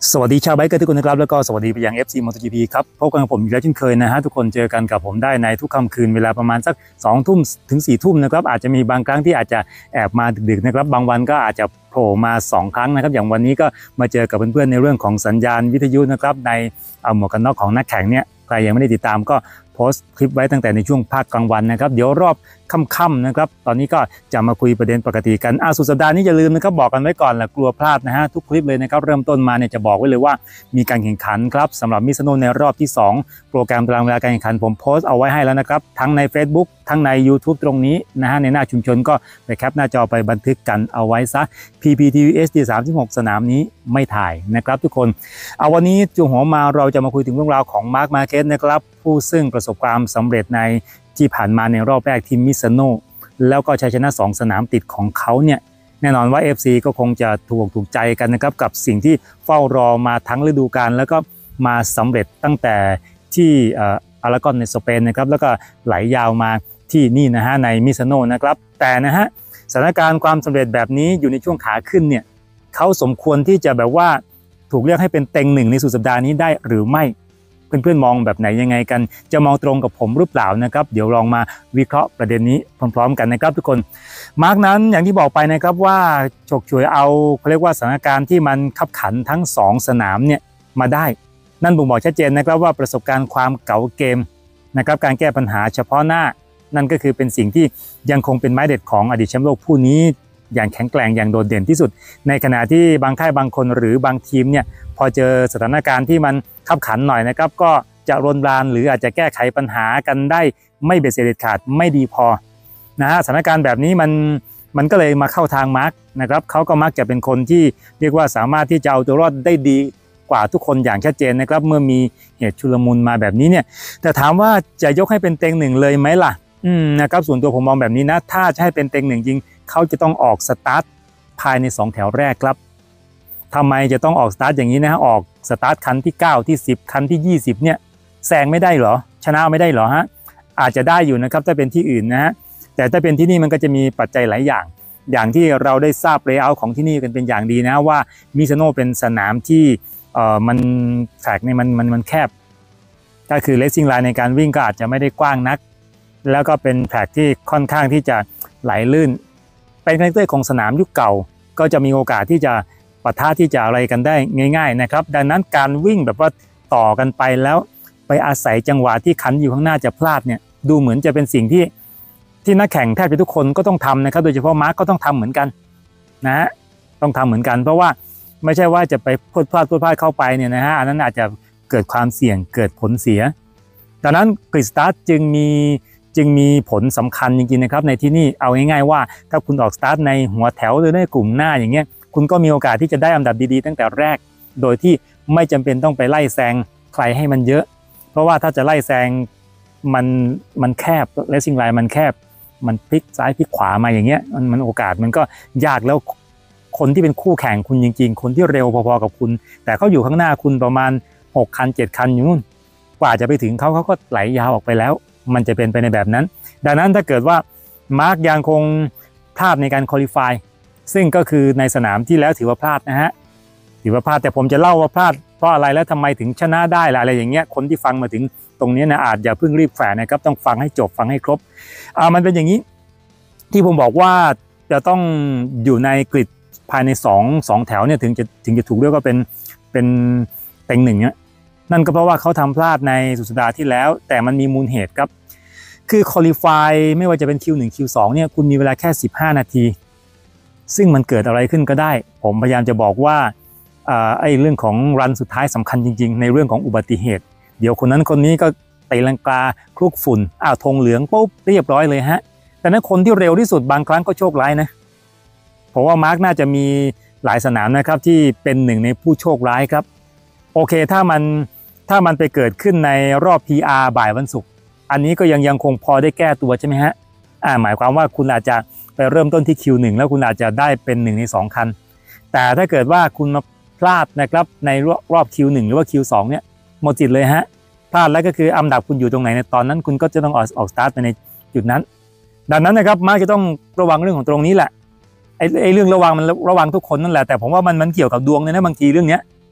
สวัสดีชาวไบค์เกอร์ทุกคนนะครับแล้วก็สวัสดีไปยัง FC MotoGP ครับพบกันกับผมอีกแล้วเช่นเคยนะฮะทุกคนเจอกันกับผมได้ในทุกค่ำคืนเวลาประมาณสัก2 ทุ่มถึง4 ทุ่มนะครับอาจจะมีบางครั้งที่อาจจะแอบมาดึกๆนะครับบางวันก็อาจจะโผล่มา2 ครั้งนะครับอย่างวันนี้ก็มาเจอกับเพื่อนๆในเรื่องของสัญญาณวิทยุนะครับในหมวกกันน็อกของนักแข่งเนี่ยใครยังไม่ได้ติดตามก็โพสต์คลิปไว้ตั้งแต่ในช่วงภาคกลางวันนะครับเดี๋ยวรอบค่ำๆนะครับตอนนี้ก็จะมาคุยประเด็นปกติกันสุดสัปดาห์นี้อย่าลืมนะครับบอกกันไว้ก่อนแหละกลัวพลาดนะฮะทุกคลิปเลยนะครับเริ่มต้นมาเนี่ยจะบอกไว้เลยว่ามีการแข่งขันครับสำหรับมิซาโนะในรอบที่2โปรแกรมตารางเวลาการแข่งขันผมโพสต์เอาไว้ให้แล้วนะครับทั้งใน Facebook ทั้งใน YouTube ตรงนี้นะฮะในหน้าชุมชนก็ไปแคปหน้าจอไปบันทึกกันเอาไว้ซะ PPTVSD 36สนามนี้ไม่ถ่ายนะครับทุกคนวันนี้จุหัวมาเราจะมาคุยถึงเรื่องราวของมาร์ค มาร์เควสนะครับผู้ซึ่งประสบความสำเร็จในที่ผ่านมาในรอบแรกที่มิซาโนะแล้วก็ชัยชนะ2 สนามติดของเขาเนี่ยแน่นอนว่า FC ก็คงจะถูกใจกันนะครับกับสิ่งที่เฝ้ารอมาทั้งฤดูกาลแล้วก็มาสำเร็จตั้งแต่ที่อารากอนในสเปนนะครับแล้วก็ไหลยาวมาที่นี่นะฮะในมิซาโนะนะครับแต่นะฮะสถานการณ์ความสำเร็จแบบนี้อยู่ในช่วงขาขึ้นเนี่ยเขาสมควรที่จะแบบว่าถูกเรียกให้เป็นเต็งหนึ่งในสุดสัปดาห์นี้ได้หรือไม่เพื่อนๆมองแบบไหนยังไงกันจะมองตรงกับผมหรือเปล่านะครับเดี๋ยวลองมาวิเคราะห์ประเด็นนี้พร้อมๆกันนะครับทุกคนมาร์กนั้นอย่างที่บอกไปนะครับว่าฉกฉวยเอาเขาเรียกว่าสถานการณ์ที่มันขับขันทั้ง2 สนามเนี่ยมาได้นั่นบ่งบอกชัดเจนนะครับว่าประสบการณ์ความเก๋าเกมนะครับการแก้ปัญหาเฉพาะหน้านั่นก็คือเป็นสิ่งที่ยังคงเป็นไม้เด็ดของอดีตแชมป์โลกผู้นี้อย่างแข็งแกร่งอย่างโดดเด่นที่สุดในขณะที่บางค่ายบางคนหรือบางทีมเนี่ยพอเจอสถานการณ์ที่มันขับขันหน่อยนะครับก็จะรนรานหรืออาจจะแก้ไขปัญหากันได้ไม่เบ็ดเสร็จเด็ดขาดไม่ดีพอนะฮะสถานการณ์แบบนี้มันก็เลยมาเข้าทางมาร์กนะครับเขาก็มักจะเป็นคนที่เรียกว่าสามารถที่จะเอาตัวรอดได้ดีกว่าทุกคนอย่างชัดเจนนะครับเมื่อมีเหตุชุลมุนมาแบบนี้เนี่ยแต่ถามว่าจะยกให้เป็นเต็งหนึ่งเลยไหมล่ะนะครับส่วนตัวผมมองแบบนี้นะถ้าจะให้เป็นเต็งหนึ่งจริงเขาจะต้องออกสตาร์ทภายใน2 แถวแรกครับทำไมจะต้องออกสตาร์ทอย่างนี้นะฮะออกสตาร์ทคันที่9ที่10คันที่20เนี่ยแซงไม่ได้เหรอชนะไม่ได้เหรอฮะอาจจะได้อยู่นะครับถ้าเป็นที่อื่นนะฮะแต่ถ้าเป็นที่นี่มันก็จะมีปัจจัยหลายอย่างที่เราได้ทราบเลเยอร์ของที่นี่กันเป็นอย่างดีนะว่ามิซาโนะเป็นสนามที่มันแทร็กเนี่ยมันแคบก็คือเลสซิ่งไลน์ในการวิ่งก็อาจจะไม่ได้กว้างนักแล้วก็เป็นแทร็กที่ค่อนข้างที่จะไหลลื่นเป็นคาแรคเตอร์ของสนามยุคเก่าก็จะมีโอกาสที่จะปะทะที่จะอะไรกันได้ง่ายๆนะครับดังนั้นการวิ่งแบบว่าต่อกันไปแล้วไปอาศัยจังหวะที่คันอยู่ข้างหน้าจะพลาดเนี่ยดูเหมือนจะเป็นสิ่งที่นักแข่งแทบจะทุกคนก็ต้องทำนะครับโดยเฉพาะมาร์คก็ต้องทำเหมือนกันนะฮะต้องทำเหมือนกันเพราะว่าไม่ใช่ว่าจะไปพลาดเข้าไปเนี่ยนะฮะอันนั้นอาจจะเกิดความเสี่ยงเกิดผลเสียดังนั้นกริดสตาร์ทจึงมีผลสำคัญจริงๆนะครับในที่นี่เอาง่ายๆว่าถ้าคุณออกสตาร์ทในหัวแถวหรือในกลุ่มหน้าอย่างเงี้ยคุณก็มีโอกาสที่จะได้อันดับดีๆตั้งแต่แรกโดยที่ไม่จำเป็นต้องไปไล่แซงใครให้มันเยอะเพราะว่าถ้าจะไล่แซงมันแคบเลสซิ่งไลน์มันแคบมันพลิกซ้ายพลิกขวามาอย่างเงี้ยมันโอกาสมันก็ยากแล้วคนที่เป็นคู่แข่งคุณจริงๆคนที่เร็วพอๆกับคุณแต่เขาอยู่ข้างหน้าคุณประมาณ6 คัน 7 คันอยู่นู่นกว่าจะไปถึงเขาก็ไหลยาวออกไปแล้วมันจะเป็นไปในแบบนั้นดังนั้นถ้าเกิดว่ามาร์กยังคงพลาดในการควอลิฟายซึ่งก็คือในสนามที่แล้วถือว่าพลาดนะฮะถือว่าพลาดแต่ผมจะเล่าว่าพลาดเพราะอะไรแล้วทำไมถึงชนะได้อะไรอย่างเงี้ยคนที่ฟังมาถึงตรงนี้นะอาจอย่าเพิ่งรีบแฝงนะครับต้องฟังให้จบฟังให้ครบมันเป็นอย่างนี้ที่ผมบอกว่าจะต้องอยู่ในกริดภายใน2 แถวเนี่ยถึงจะถูกเรียกว่าเป็นเต็งหนึ่งเนี่ยนั่นก็เพราะว่าเขาทำพลาดในสุดสัปดาห์ที่แล้วแต่มันมีมูลเหตุครับคือควอลิฟายไม่ว่าจะเป็น Q1 Q2 เนี่ยคุณมีเวลาแค่15 นาทีซึ่งมันเกิดอะไรขึ้นก็ได้ผมพยายามจะบอกว่าไอ้เรื่องของรันสุดท้ายสำคัญจริงๆในเรื่องของอุบัติเหตุเดี๋ยวคนนั้นคนนี้ก็ตีลังกาคลุกฝุ่นธงเหลืองปุ๊บเรียบร้อยเลยฮะแต่นั้นคนที่เร็วที่สุดบางครั้งก็โชคร้ายนะผมว่ามาร์กน่าจะมีหลายสนามนะครับที่เป็นหนึ่งในผู้โชคร้ายครับโอเคถ้ามันไปเกิดขึ้นในรอบ PR บ่ายวันศุกร์อันนี้ก็ยังคงพอได้แก้ตัวใช่ไหมฮะหมายความว่าคุณอาจจะไปเริ่มต้นที่ Q1 แล้วคุณอาจจะได้เป็น1 ใน 2 คันแต่ถ้าเกิดว่าคุณมาพลาดนะครับในรอบ Q1 หรือว่า Q2 เนี่ยหมดจิตเลยฮะพลาดแล้วก็คืออันดับคุณอยู่ตรงไหนในตอนนั้นคุณก็จะต้องออกสตาร์ทไปในจุดนั้นดังนั้นนะครับมาร์กจะต้องระวังเรื่องของตรงนี้แหละไอ้เรื่องระวังมันระวังทุกคนนั่นแหละแต่ผมว่ามันเกี่ยวกับดวงเลยนะบางทีเรื่องเนี้ย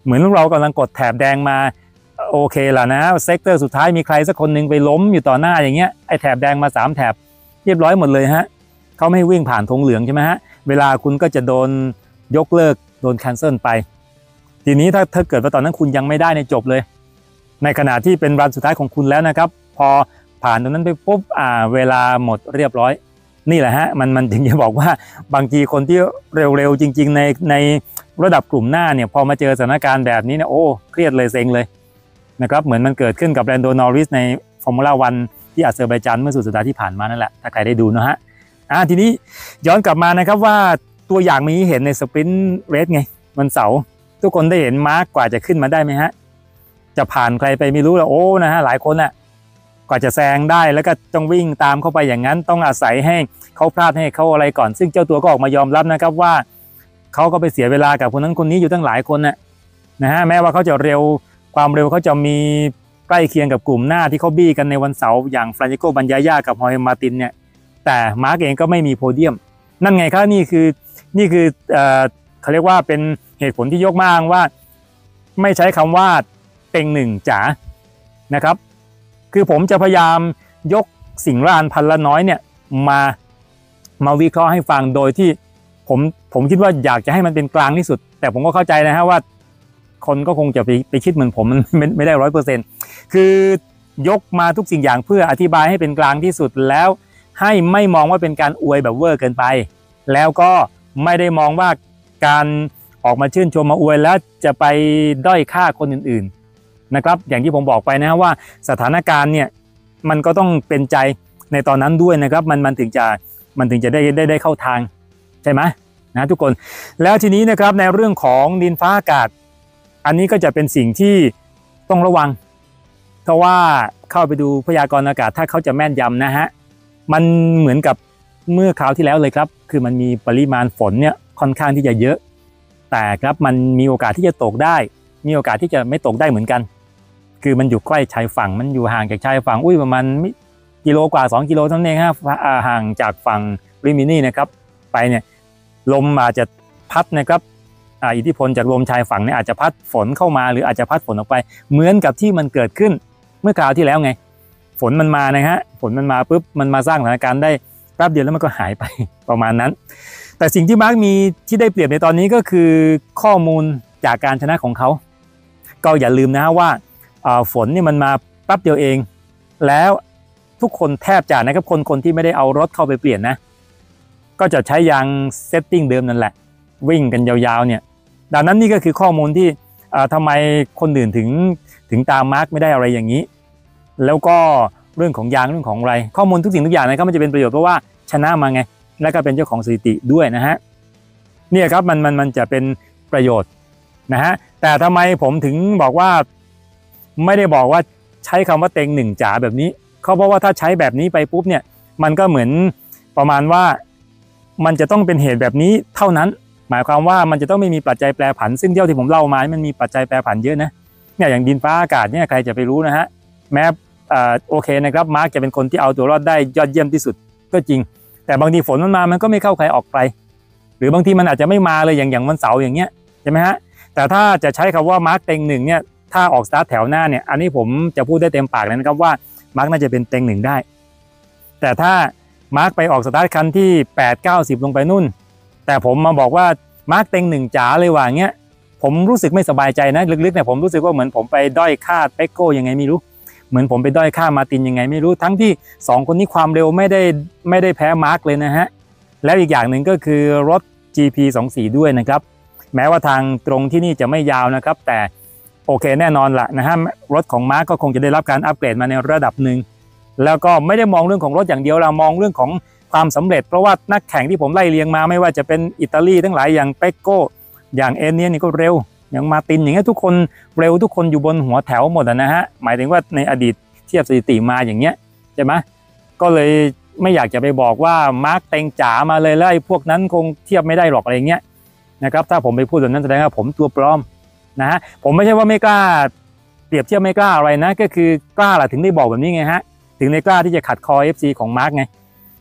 เหมือนเรากำลังกดแถบแดงมาโอเคแล้วนะเซกเตอร์สุดท้ายมีใครสักคนหนึ่งไปล้มอยู่ต่อหน้าอย่างเงี้ยไอ้แถบแดงมา3แถบเรียบร้อยหมดเลยฮะเขาไม่ให้วิ่งผ่านธงเหลืองใช่ไหมฮะเวลาคุณก็จะโดนยกเลิกโดนแคนเซิลไปทีนี้ถ้าเกิดว่าตอนนั้นคุณยังไม่ได้ในจบเลยในขณะที่เป็นรันสุดท้ายของคุณแล้วนะครับพอผ่านตรงนั้นไปปุ๊บเวลาหมดเรียบร้อยนี่แหละฮะมันถึงจะบอกว่าบางทีคนที่เร็วๆจริงๆในระดับกลุ่มหน้าเนี่ยพอมาเจอสถานการณ์แบบนี้เนี่ยโอ้เครียดเลยเซ็งเลยนะครับเหมือนมันเกิดขึ้นกับแลนโดนอริสในฟอร์มูล่าวันที่อาเซอร์ไบจานเมื่อสุดสัปดาห์ที่ผ่านมานั่นแหละถ้าใครได้ดูนะฮะทีนี้ย้อนกลับมานะครับว่าตัวอย่างมีเห็นในสปรินต์เรสไงวันเสาร์ทุกคนได้เห็นมาร์กกว่าจะขึ้นมาได้ไหมฮะจะผ่านใครไปไม่รู้แล้วโอ้นะฮะหลายคนกว่าจะแซงได้แล้วก็ต้องวิ่งตามเข้าไปอย่างนั้นต้องอาศัยให้เขาพลาดให้เขาอะไรก่อนซึ่งเจ้าตัวก็ออกมายอมรับนะครับว่าเขาก็ไปเสียเวลากับคนนั้นคนนี้อยู่ตั้งหลายคนนะฮะแม้ว่าเขาจะเร็วความเร็วเขาจะมีใกล้เคียงกับกลุ่มหน้าที่เขาบี้กันในวันเสาร์อย่างฟรานซิโกบัญญาย่ากับฮอยมาตินเนี่ยแต่มาร์กเองก็ไม่มีโพเดียมนั่นไงครับนี่คือเขาเรียกว่าเป็นเหตุผลที่ยกมาอ้างว่าไม่ใช้คำว่าเต็งหนึ่งจ๋านะครับคือผมจะพยายามยกสิ่งละอันพันละน้อยเนี่ยมาวิเคราะห์ให้ฟังโดยที่ผมคิดว่าอยากจะให้มันเป็นกลางที่สุดแต่ผมก็เข้าใจนะฮะว่าคนก็คงจะไปคิดเหมือนผมมันไม่ได้ 100%คือยกมาทุกสิ่งอย่างเพื่ออธิบายให้เป็นกลางที่สุดแล้วให้ไม่มองว่าเป็นการอวยแบบเวอร์เกินไปแล้วก็ไม่ได้มองว่าการออกมาชื่นชมมาอวยแล้วจะไปด้อยค่าคนอื่นๆนะครับอย่างที่ผมบอกไปนะว่าสถานการณ์เนี่ยมันก็ต้องเป็นใจในตอนนั้นด้วยนะครับมันถึงจะได้เข้าทางใช่ไหมนะทุกคนแล้วทีนี้นะครับในเรื่องของดินฟ้าอากาศอันนี้ก็จะเป็นสิ่งที่ต้องระวังเพราะว่าเข้าไปดูพยากรณ์อากาศถ้าเขาจะแม่นยำนะฮะมันเหมือนกับเมื่อคราวที่แล้วเลยครับคือมันมีปริมาณฝนเนี่ยค่อนข้างที่จะเยอะแต่ครับมันมีโอกาสที่จะตกได้มีโอกาสที่จะไม่ตกได้เหมือนกันคือมันอยู่ใกล้ชายฝั่งมันอยู่ห่างจากชายฝั่งประมาณกิโลกว่า2 กิโลเท่านั้นเองฮะห่างจากฝั่งริมินี่นะครับไปเนี่ยลมอาจจะพัดนะครับอิทธิพลจากลมชายฝั่งเนี่ยอาจจะพัดฝนเข้ามาหรืออาจจะพัดฝนออกไปเหมือนกับที่มันเกิดขึ้นเมื่อคราวที่แล้วไงฝนมันมานะฮะฝนมันมาปุ๊บมันมาสร้างสถานการณ์ได้แป๊บเดียวแล้วมันก็หายไปประมาณนั้นแต่สิ่งที่มาร์กมีที่ได้เปรียบในตอนนี้ก็คือข้อมูลจากการชนะของเขาก็อย่าลืมนะว่าฝนนี่มันมาแป๊บเดียวเองแล้วทุกคนแทบจะนะครับคนที่ไม่ได้เอารถเข้าไปเปลี่ยนนะก็จะใช้ยางเซตติ้งเดิมนั่นแหละวิ่งกันยาวๆเนี่ยดังนั้นนี่ก็คือข้อมูลที่ทำไมคนอื่นถึงตามมาร์กไม่ได้อะไรอย่างนี้แล้วก็เรื่องของยางเรื่องของอะไรข้อมูลทุกสิ่งทุกอย่างนะครับมันจะเป็นประโยชน์เพราะว่าชนะมาไงแล้วก็เป็นเจ้าของสถิติด้วยนะฮะเนี่ยครับมันจะเป็นประโยชน์นะฮะแต่ทำไมผมถึงบอกว่าไม่ได้บอกว่าใช้คำว่าเต็งหนึ่งจ๋าแบบนี้เพราะว่าถ้าใช้แบบนี้ไปปุ๊บเนี่ยมันก็เหมือนประมาณว่ามันจะต้องเป็นเหตุแบบนี้เท่านั้นหมายความว่ามันจะต้องไม่มีปัจจัยแปรผันซึ่งเที่ยวที่ผมเล่ามามันมีปัจจัยแปรผันเยอะนะเนี่ยอย่างดินฟ้าอากาศเนี่ยใครจะไปรู้นะฮะแม้โอเคนะครับมาร์กจะเป็นคนที่เอาตัวรอดได้ยอดเยี่ยมที่สุดก็จริงแต่บางทีฝนมันมามันก็ไม่เข้าใครออกใครหรือบางทีมันอาจจะไม่มาเลยอย่างวันเสาร์อย่างเงี้ยใช่ไหมฮะแต่ถ้าจะใช้คำว่ามาร์กเต็งหนึ่งเนี่ยถ้าออกสตาร์ทแถวหน้าเนี่ยอันนี้ผมจะพูดได้เต็มปากเลยนะครับว่ามาร์กน่าจะเป็นเต็งหนึ่งได้แต่ถ้ามาร์กไปออกสตาร์ทคันที่8-9-10ลงไปนู่นแต่ผมมาบอกว่ามาร์กเต็งหนึ่งจ๋าเลยว่าเงี้ยผมรู้สึกไม่สบายใจนะลึกๆเนี่ยผมรู้สึกว่าเหมือนผมไปด้อยค่าเปโก้ยังไงไม่รู้เหมือนผมไปด้อยค่ามาตินยังไงไม่รู้ทั้งที่2คนนี้ความเร็วไม่ได้แพ้มาร์กเลยนะฮะแล้วอีกอย่างหนึ่งก็คือรถ GP24 ด้วยนะครับแม้ว่าทางตรงที่นี่จะไม่ยาวนะครับแต่โอเคแน่นอนละนะฮะรถของมาร์กก็คงจะได้รับการอัปเกรดมาในระดับหนึ่งแล้วก็ไม่ได้มองเรื่องของรถอย่างเดียวเรามองเรื่องของความสำเร็จเพราะว่านักแข่งที่ผมไล่เรียงมาไม่ว่าจะเป็นอิตาลีทั้งหลายอย่างเปโก้อย่างเอเนียนี่ก็เร็วอย่างมาตินอย่างเงี้ยทุกคนเร็วทุกคนอยู่บนหัวแถวหมดนะฮะหมายถึงว่าในอดีตเทียบสถิติมาอย่างเงี้ยใช่ไหมก็เลยไม่อยากจะไปบอกว่ามาร์กเต็งจ๋ามาเลยแล้วไอ้พวกนั้นคงเทียบไม่ได้หรอกอะไรเงี้ยนะครับถ้าผมไปพูดแบบนั้นแสดงว่าผมตัวปลอมนะฮะผมไม่ใช่ว่าไม่กล้าเปรียบเทียบไม่กล้าอะไรนะก็คือกล้าล่ะถึงได้บอกแบบนี้ไงฮะถึงในกล้าที่จะขัดคอ FC ของมาร์กไง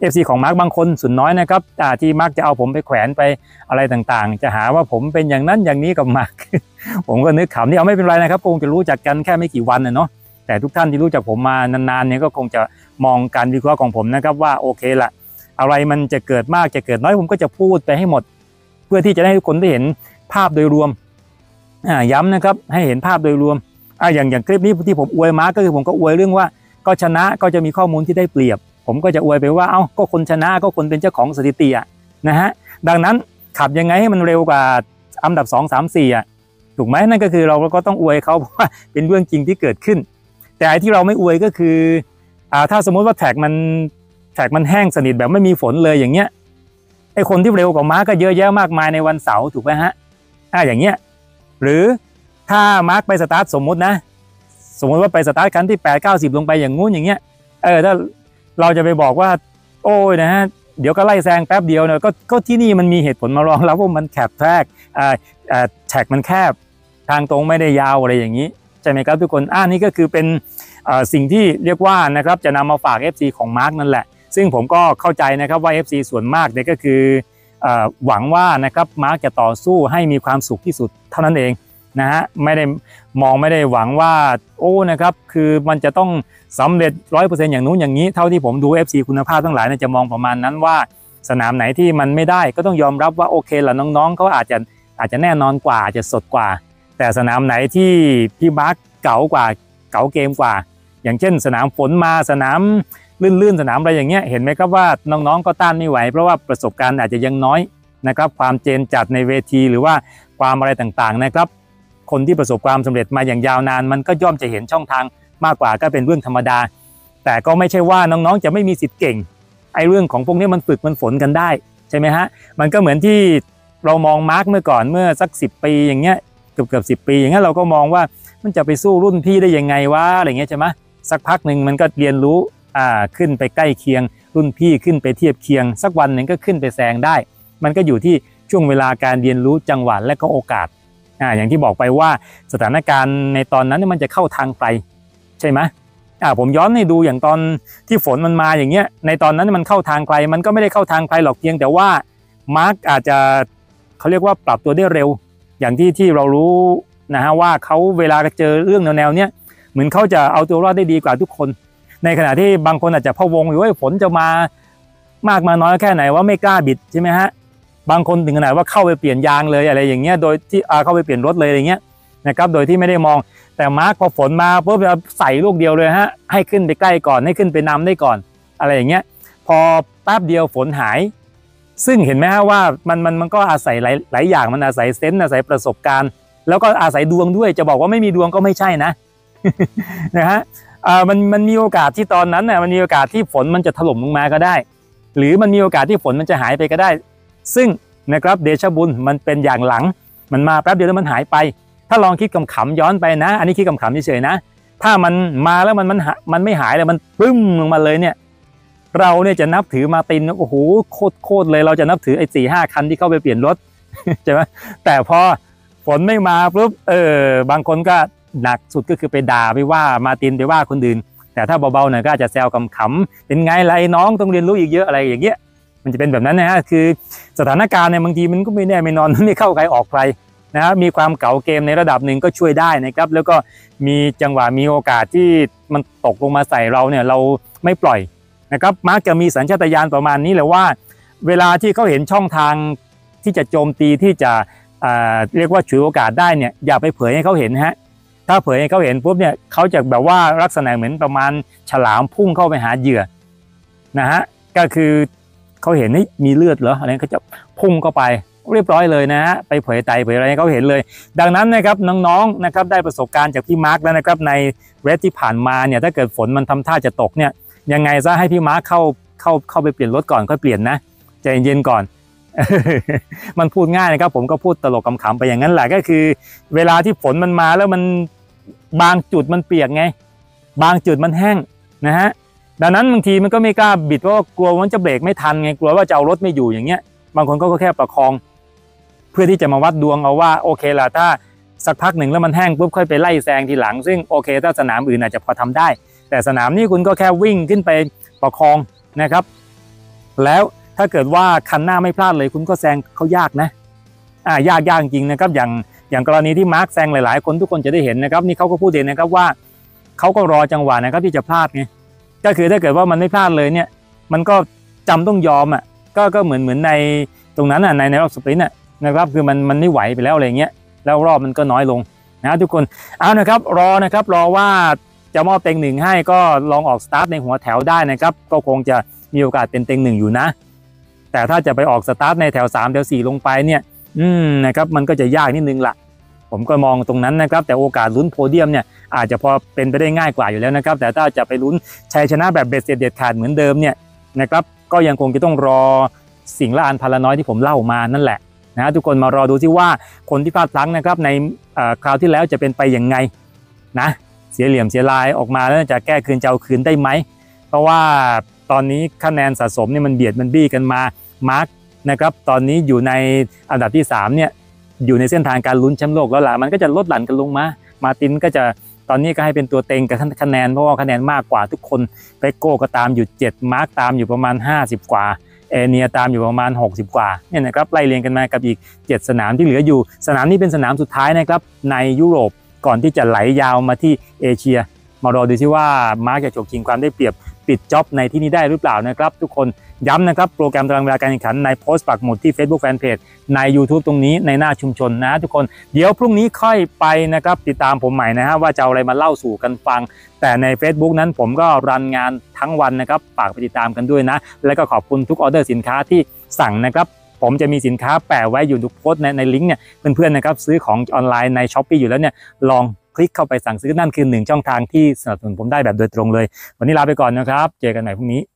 FC ของมาร์กบางคนส่วนน้อยนะครับที่มาร์กจะเอาผมไปแขวนไปอะไรต่างๆจะหาว่าผมเป็นอย่างนั้นอย่างนี้กับมาร์ก ผมก็นึกขำนี่เอาไม่เป็นไรนะครับคงจะรู้จักกันแค่ไม่กี่วันเนาะแต่ทุกท่านที่รู้จักผมมานานๆเนี่ยก็คงจะมองการวิเคราะห์ของผมนะครับว่าโอเคละอะไรมันจะเกิดมากจะเกิดน้อยผมก็จะพูดไปให้หมดเพื่อที่จะให้ทุกคนได้เห็นภาพโดยรวมย้ำนะครับให้เห็นภาพโดยรวมอย่างคลิปนี้ที่ผมอวยมาก็คือผมก็อวยเรื่องว่าก็ชนะก็จะมีข้อมูลที่ได้เปรียบผมก็จะอวยไปว่าก็คนชนะก็คนเป็นเจ้าของสถิตินะฮะดังนั้นขับยังไงให้มันเร็วกว่าอันดับ2 3 4ถูกไหมนั่นก็คือเราก็ต้องอวยเขาเพราะว่าเป็นเรื่องจริงที่เกิดขึ้นแต่ไอ้ที่เราไม่อวยก็คือถ้าสมมติว่าแท็กมันแห้งสนิทแบบไม่มีฝนเลยอย่างเงี้ยไอ้คนที่เร็วกว่าม้าก็เยอะแยะมากมายในวันเสาร์ถูกไหมฮะอย่างเงี้ยหรือถ้ามาร์กไปสตาร์ทสมมติว่าไปสตาร์ทครั้งที่8 90ลงไปอย่างงู้นอย่างเงี้ยถ้าเราจะไปบอกว่าโอ้ยนะฮะเดี๋ยวก็ไล่แซงแป๊บเดียวเนี่ยก็ที่นี่มันมีเหตุผลมารองรับว่ามันแคบแทรกแท็กมันแคบทางตรงไม่ได้ยาวอะไรอย่างนี้ใช่ไหมครับทุกคนนี่ก็คือเป็นสิ่งที่เรียกว่านะครับจะนำมาฝาก FC ของมาร์กนั่นแหละซึ่งผมก็เข้าใจนะครับว่า FC ส่วนมากเนี่ยก็คือหวังว่านะครับมาร์กจะต่อสู้ให้มีความสุขที่สุดเท่านั้นเองนะฮะไม่ได้หวังว่านะครับคือมันจะต้องสำเร็จ 100% อย่างนู้นอย่างนี้เท่าที่ผมดู FC คุณภาพทั้งหลายจะมองประมาณนั้นว่าสนามไหนที่มันไม่ได้ก็ต้องยอมรับว่าโอเคละน้องๆเขาอาจจะแน่นอนกว่าอาจจะสดกว่าแต่สนามไหนที่พี่มาร์กเก๋ากว่าเก๋าเกมกว่าอย่างเช่นสนามฝนมาสนามลื่นสนามอะไรอย่างเงี้ยเห็นไหมครับว่าน้องๆก็ต้านไม่ไหวเพราะว่าประสบการณ์อาจจะยังน้อยนะครับความเจนจัดในเวทีหรือว่าความอะไรต่างๆนะครับคนที่ประสบความสำเร็จมาอย่างยาวนานมันก็ย่อมจะเห็นช่องทางมากกว่าก็เป็นเรื่องธรรมดาแต่ก็ไม่ใช่ว่าน้องๆจะไม่มีสิทธิ์เก่งไอ้เรื่องของพวกนี้มันฝึกมันฝนกันได้ใช่ไหมฮะมันก็เหมือนที่เรามองมาร์กเมื่อก่อนเมื่อสัก10 ปีอย่างเงี้ยเกือบ10 ปีอย่างเงี้ยเราก็มองว่ามันจะไปสู้รุ่นพี่ได้ยังไงวะอะไรเงี้ยใช่ไหมสักพักหนึ่งมันก็เรียนรู้ขึ้นไปใกล้เคียงรุ่นพี่ขึ้นไปเทียบเคียงสักวันหนึ่งก็ขึ้นไปแซงได้มันก็อยู่ที่ช่วงเวลาการเรียนรู้จังหวะและก็โอกาสอย่างที่บอกไปว่าสถานการณ์ในตอนนั้นมันจะเข้าทางไกลใช่ไหมผมย้อนให้ดูอย่างตอนที่ฝนมันมาอย่างเงี้ยในตอนนั้นมันเข้าทางไกลมันก็ไม่ได้เข้าทางไกลหรอกเพียงแต่ว่ามาร์กอาจจะเขาเรียกว่าปรับตัวได้เร็วอย่างที่เรารู้นะฮะว่าเขาเวลาเจอเรื่องแนวเนี้ยเหมือนเขาจะเอาตัวรอดได้ดีกว่าทุกคนในขณะที่บางคนอาจจะพะวงอยู่ว่าฝนจะมามากมาน้อยแค่ไหนว่าไม่กล้าบิดใช่ไหมฮะบางคนถึงขนาดว่าเข้าไปเปลี่ยนยางเลยอะไรอย่างเงี้ยโดยที่เข้าไปเปลี่ยนรถเลยอย่างเงี้ยนะครับโดยที่ไม่ได้มองแต่มาร์กพอฝนมาปุ๊บใส่ลูกเดียวเลยฮะให้ขึ้นไปใกล้ก่อนให้ขึ้นไปนำได้ก่อนอะไรอย่างเงี้ยพอแป๊บเดียวฝนหายซึ่งเห็นไหมฮะว่ามันก็อาศัยหลายอย่างมันอาศัยเซนส์อาศัยประสบการณ์แล้วก็อาศัยดวงด้วยจะบอกว่าไม่มีดวงก็ไม่ใช่นะ นะฮะมันมีโอกาสที่ตอนนั้นน่ะมันมีโอกาสที่ฝนมันจะถล่มลงมาก็ได้หรือมันมีโอกาสที่ฝนมันจะหายไปก็ได้ซึ่งนะครับเดชะบุญมันเป็นอย่างหลังมันมาแป๊บเดียวแล้วมันหายไปถ้าลองคิดขำๆย้อนไปนะอันนี้คิดขำๆเฉยๆนะถ้ามันมาแล้วมันไม่หายเลยมันปึ้มลงมาเลยเนี่ยเราเนี่ยจะนับถือมาตินโอ้โหโคตรเลยเราจะนับถือไอ้4-5 คันที่เข้าไปเปลี่ยนรถ ใช่ไหมแต่พอฝนไม่มาปุ๊บบางคนก็หนักสุดก็คือไปด่าไปว่ามาตินไปว่าคนอื่นแต่ถ้าเบาๆหน่อยก็อาจจะแซวขำๆเป็นไงไรน้องต้องเรียนรู้อีกเยอะอะไรอย่างเงี้ยมันจะเป็นแบบนั้นนะฮะคือสถานการณ์เนี่ยบางทีมันก็ไม่แน่ไม่นอนไม่เข้าใครออกใครนะครับมีความเก๋าเกมในระดับหนึ่งก็ช่วยได้นะครับแล้วก็มีจังหวะมีโอกาสที่มันตกลงมาใส่เราเนี่ยเราไม่ปล่อยนะครับมักจะมีสัญชาตญาณประมาณนี้แหละว่าเวลาที่เขาเห็นช่องทางที่จะโจมตีที่จะเรียกว่าฉวยโอกาสได้เนี่ยอย่าไปเผยให้เขาเห็นฮะถ้าเผยให้เขาเห็นปุ๊บเนี่ยเขาจะแบบว่าลักษณะเหมือนประมาณฉลามพุ่งเข้าไปหาเหยื่อนะฮะก็คือเขาเห็นนี่มีเลือดเหรออะไรเขาจะพุ่งเข้าไปเรียบร้อยเลยนะฮะไปเผยไตเผยอะไรให้เขาเห็นเลยดังนั้นนะครับน้องๆนะครับได้ประสบการณ์จากพี่มาร์กแล้วนะครับในเรสที่ผ่านมาเนี่ยถ้าเกิดฝนมันทำท่าจะตกเนี่ยยังไงซะให้พี่มาร์กเข้าไปเปลี่ยนรถก่อนค่อยเปลี่ยนนะใจเย็นๆก่อน มันพูดง่ายนะครับผมก็พูดตลกขำๆไปอย่างนั้นแหละก็คือเวลาที่ฝนมันมาแล้วมันบางจุดมันเปียกไงบางจุดมันแห้งนะฮะดังนั้นบางทีมันก็ไม่กล้าบิดเพราะกลัวมันจะเบรกไม่ทันไงกลัวว่าจะเอารถไม่อยู่อย่างเงี้ยบางคนก็แค่ประคองเพื่อที่จะมาวัดดวงเอาว่าโอเคล่ะถ้าสักพักหนึ่งแล้วมันแห้งปุ๊บค่อยไปไล่แซงทีหลังซึ่งโอเคถ้าสนามอื่นอาจจะพอทำได้แต่สนามนี้คุณก็แค่วิ่งขึ้นไปประคองนะครับแล้วถ้าเกิดว่าคันหน้าไม่พลาดเลยคุณก็แซงเขายากนะยากจริงนะครับอย่างกรณีที่มาร์คแซงหลายๆคนทุกคนจะได้เห็นนะครับนี่เขาก็พูดเองนะครับว่าเขาก็รอจังหวะนะครับที่จะพลาดไงก็คือถ้าเกิดว่ามันไม่พลาดเลยเนี่ยมันก็จำต้องยอมก็เหมือนในตรงนั้นในรอบสปรินต์นะครับคือมันไม่ไหวไปแล้วอะไรเงี้ยแล้วรอบมันก็น้อยลงนะทุกคนเอานะครับรอว่าจะมอบเต็งหนึ่งให้ก็ลองออกสตาร์ทในหัวแถวได้นะครับก็คงจะมีโอกาสเป็นเต็งหนึ่งอยู่นะแต่ถ้าจะไปออกสตาร์ทในแถว3แถว4ลงไปเนี่ยนะครับมันก็จะยากนิดนึงล่ะผมก็มองตรงนั้นนะครับแต่โอกาสลุ้นโพเดียมเนี่ยอาจจะพอเป็นไปได้ง่ายกว่าอยู่แล้วนะครับแต่ถ้าจะไปลุ้นชัยชนะแบบเบ็ดเสร็จเด็ดขาดเหมือนเดิมเนี่ยนะครับก็ยังคงจะต้องรอสิ่งละอันพันละน้อยที่ผมเล่ามานั่นแหละนะทุกคนมารอดูที่ว่าคนที่พลาดพลั้งนะครับในคราวที่แล้วจะเป็นไปอย่างไงนะเสียเหลี่ยมเสียลายออกมาแล้วจะแก้คืนจะเอาคืนได้ไหมเพราะว่าตอนนี้คะแนนสะสมเนี่ยมันเบียดมันบี้กันมามาร์กนะครับตอนนี้อยู่ในอันดับที่3เนี่ยอยู่ในเส้นทางการลุ้นแชมป์โลกแล้วล่ะมันก็จะลดหลั่นกันลงมาตินก็จะตอนนี้ก็ให้เป็นตัวเต็งกับคะแนนเพราะว่าคะแนนมากกว่าทุกคนเปโก้ก็ตามอยู่7มาร์กตามอยู่ประมาณ50กว่าเอเนียตามอยู่ประมาณ60กว่าเนี่ยนะครับไล่เรียงกันมากับอีก7สนามที่เหลืออยู่สนามนี้เป็นสนามสุดท้ายนะครับในยุโรปก่อนที่จะไหลยาวมาที่เอเชียมารอดูซิว่ามาร์กจะฉกชิงความได้เปรียบปิดจ็อบในที่นี้ได้หรือเปล่านะครับทุกคนย้ำนะครับโปรแกรมตารางเวลาการแข่งขันในโพสต์ปักหมุดที่ Facebook Fanpage ใน YouTube ตรงนี้ในหน้าชุมชนนะทุกคนเดี๋ยวพรุ่งนี้ค่อยไปนะครับติดตามผมใหม่นะฮะว่าจะเอาอะไรมาเล่าสู่กันฟังแต่ใน Facebook นั้นผมก็รันงานทั้งวันนะครับฝากไปติดตามกันด้วยนะและก็ขอบคุณทุกออเดอร์สินค้าที่สั่งนะครับผมจะมีสินค้าแปะไว้อยู่ทุกโพสต์ในลิงก์เนี่ยเพื่อนๆนะครับซื้อของออนไลน์ใน Shopee อยู่แล้วเนี่ยลองคลิกเข้าไปสั่งซื้อนั่นคือ1ช่องทางที่สนับสนุนผมได้แบบโดยตรงเลยวันนี้ลาไปก่อนนะครับเจอกันใหม่พรุ่งนี้